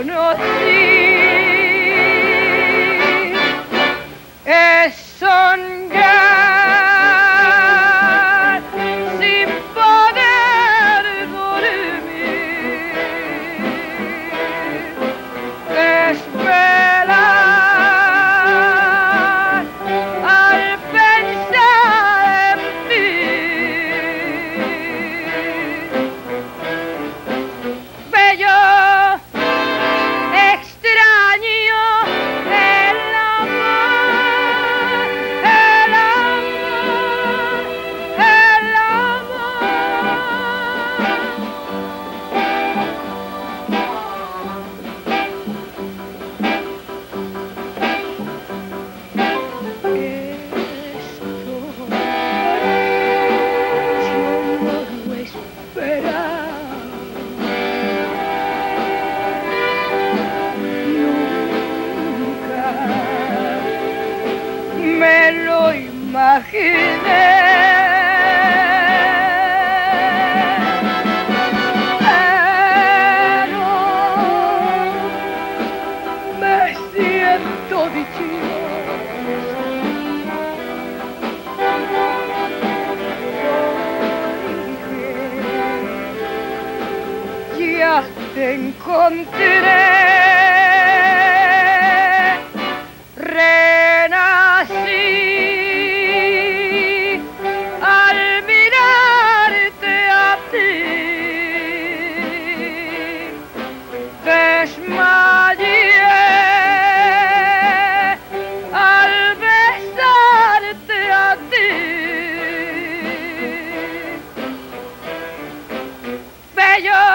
conocí. Es soñar sin poder dormir, es velar al pensar en ti. Bello, extraño, el amor, el amor, el me lo imaginé, pero me siento dichoso porque ya te encontré. Renací al mirarte a ti, desmayé al besarte a ti. Bello,